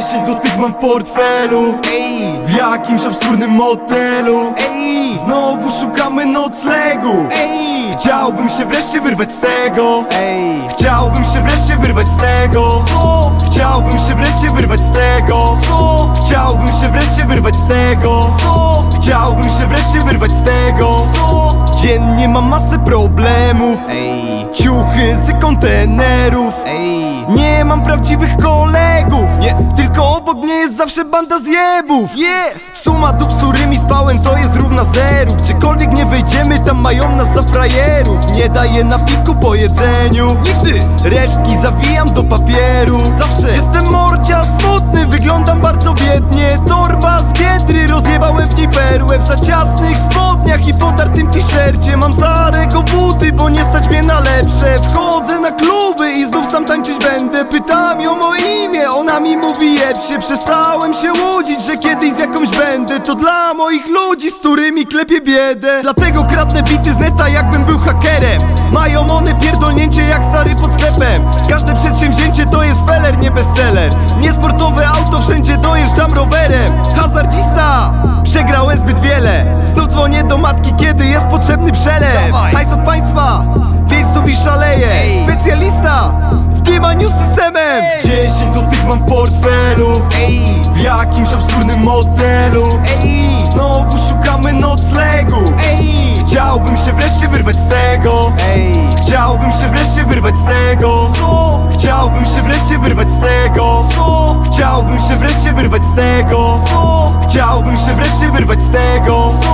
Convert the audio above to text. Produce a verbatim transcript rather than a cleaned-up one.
Dziesięć złotych mam w portfelu, ej, w jakimś obskurnym motelu, ej, znowu szukamy noclegu, ej, chciałbym się wreszcie wyrwać z tego, ej, chciałbym się wreszcie wyrwać z tego, co? Chciałbym się wreszcie wyrwać z tego, co? Chciałbym się wreszcie wyrwać z tego, co? Chciałbym się wreszcie wyrwać z tego, co? Dziennie mam masę problemów, ej, ciuchy z kontenerów, ej, nie mam prawdziwych kolegów, nie, tylko obok mnie jest zawsze banda zjebów, yeah. Suma dób, z którymi spałem, to jest równa zeru. Gdziekolwiek nie wejdziemy, tam mają nas za frajerów. Nie daję na piwku po jedzeniu, nigdy. Resztki zawijam do papieru, zawsze. Jestem mordzia, smutny, wyglądam bardzo biednie. Torba z Biedry, rozjebałem w niej perłę. W za ciasnych spodniach i podartym t-shircie. Mam starego buty, bo nie stać mnie na lepsze. Wchodzę na kluby i znów sam tańczyć będę. Pytam ją o imię, ona mi mówi jeb się. Przestałem się łudzić, że kiedyś z jakąś będę. To dla moich ludzi, z którymi klepię biedę. Dlatego kradnę bity z neta, jakbym był hakerem. Mają one pierdolnięcie jak stary pod sklepem. Każde przedsięwzięcie to jest feller, nie bestseller. Niesportowe auto, wszędzie dojeżdżam rowerem. Hazardzista, przegrałem zbyt wiele. Znów dzwonię do matki, kiedy jest potrzebny przelew. Hajs od państwa, pięć stów i szaleje. Specjalista w dymaniu systemem. Dziesięć złotych mam w portfelu, ej, w jakimś obskurnym motelu, ej, znowu szukamy noclegu, ej, chciałbym się wreszcie wyrwać z tego, ej, chciałbym się wreszcie wyrwać z tego, co? Chciałbym się wreszcie wyrwać z tego, co? Chciałbym się wreszcie wyrwać z tego, co? Chciałbym się wreszcie wyrwać z tego,